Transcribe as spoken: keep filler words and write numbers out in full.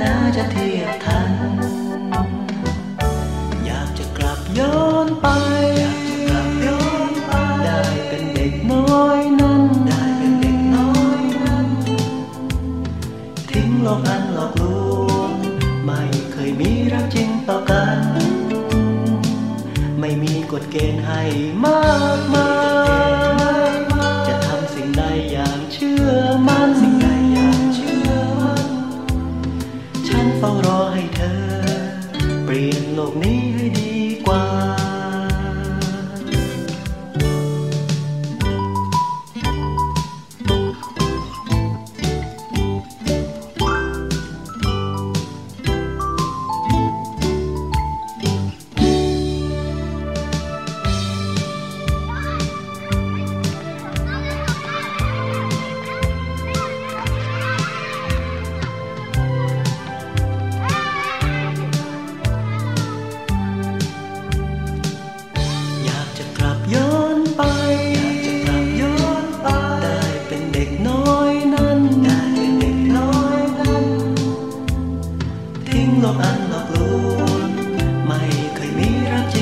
นาจะเทียบทันอยากจะกลับย้อนไปอยากจะกลับย้อนไปได้เป็นเด็กน้อยนั้นได้เป็นเด็กน้อยนั้นทิ้งโลกอันหลอกลวงไม่เคยมีรักจริงต่อกันไม่มีกฎเกณฑ์ให้มากมายจะทำสิ่งใดอย่างเชื่อมั่นสิ่งใดอย่างเชื่อมั่นฉันเฝ้ารอให้เธอเปลี่ยนโลกนี้ให้ดีกว่าย้อนไปจะกลับย้อนไปได้เป็นเด็กน้อยนั้นได้เป็นเด็กน้อยนั้นทิ้งโลกอันหลอกลวงไม่เคยมีรักจริง